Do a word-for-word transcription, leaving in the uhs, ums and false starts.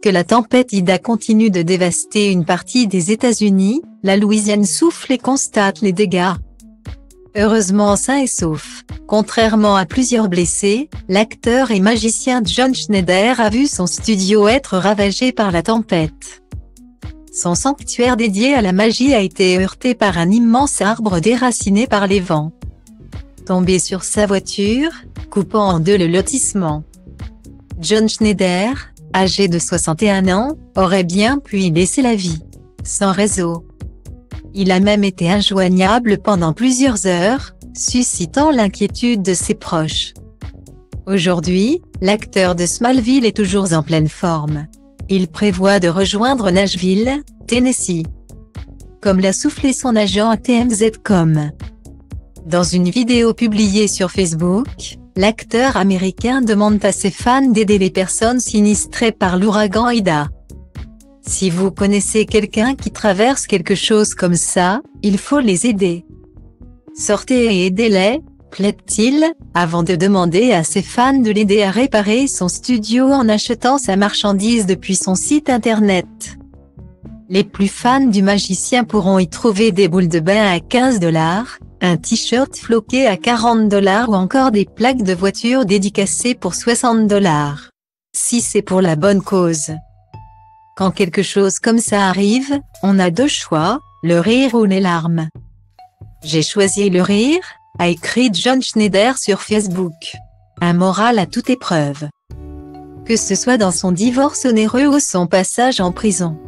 que la tempête Ida continue de dévaster une partie des États-Unis, la Louisiane souffle et constate les dégâts. Heureusement sain et sauf, contrairement à plusieurs blessés, l'acteur et magicien John Schneider a vu son studio être ravagé par la tempête. Son sanctuaire dédié à la magie a été heurté par un immense arbre déraciné par les vents, tombé sur sa voiture, coupant en deux le lotissement. John Schneider, âgé de soixante et un ans, aurait bien pu y laisser la vie, sans réseau. Il a même été injoignable pendant plusieurs heures, suscitant l'inquiétude de ses proches. Aujourd'hui, l'acteur de Smallville est toujours en pleine forme. Il prévoit de rejoindre Nashville, Tennessee, comme l'a soufflé son agent à T M Z point com. Dans une vidéo publiée sur Facebook, l'acteur américain demande à ses fans d'aider les personnes sinistrées par l'ouragan Ida. Si vous connaissez quelqu'un qui traverse quelque chose comme ça, il faut les aider. Sortez et aidez-les, plaide-t-il, avant de demander à ses fans de l'aider à réparer son studio en achetant sa marchandise depuis son site internet. Les plus fans du magicien pourront y trouver des boules de bain à quinze dollars, un t-shirt floqué à quarante dollars ou encore des plaques de voiture dédicacées pour soixante dollars. Si c'est pour la bonne cause. Quand quelque chose comme ça arrive, on a deux choix, le rire ou les larmes. J'ai choisi le rire, a écrit John Schneider sur Facebook. Un moral à toute épreuve. Que ce soit dans son divorce onéreux ou son passage en prison.